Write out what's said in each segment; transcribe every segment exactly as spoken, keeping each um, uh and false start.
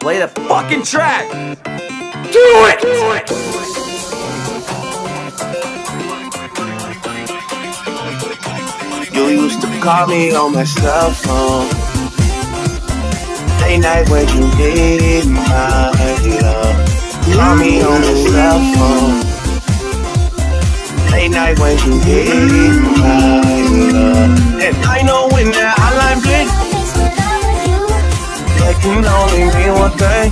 Play the fucking track! Do it! Do it! You used to call me on my cell phone. Late night when you need my love. Call me on the cell phone. Late night when you need my love. And I know when that hotline blink, that can only mean one thing.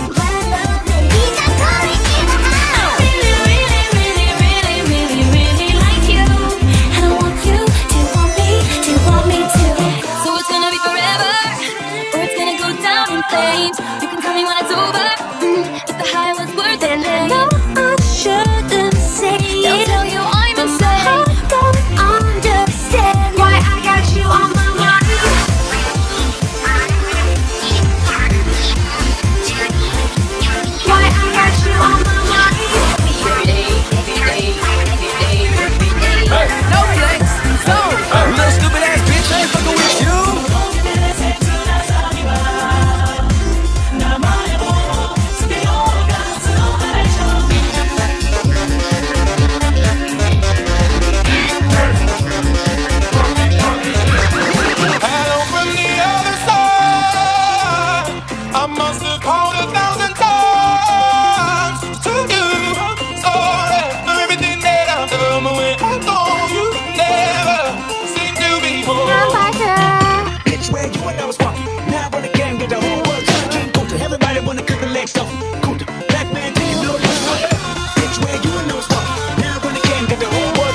You can tell me when it's over, mm, if the high was worth it. No, I shouldn't say it. They'll tell you I'm insane. I don't understand why I got you on my mind. Why I got you on my mind. Every day, every day, every day, every day. Hey, no flex, so you little stupid ass bitch, I ain't fucking with you.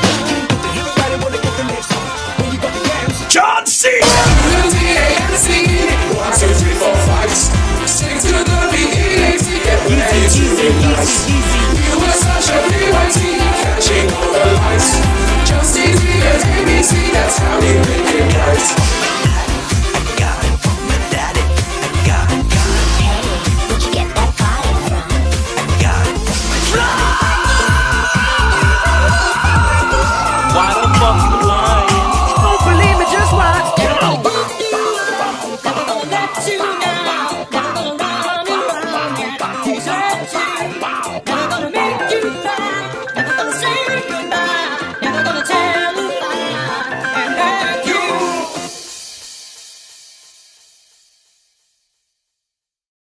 John C.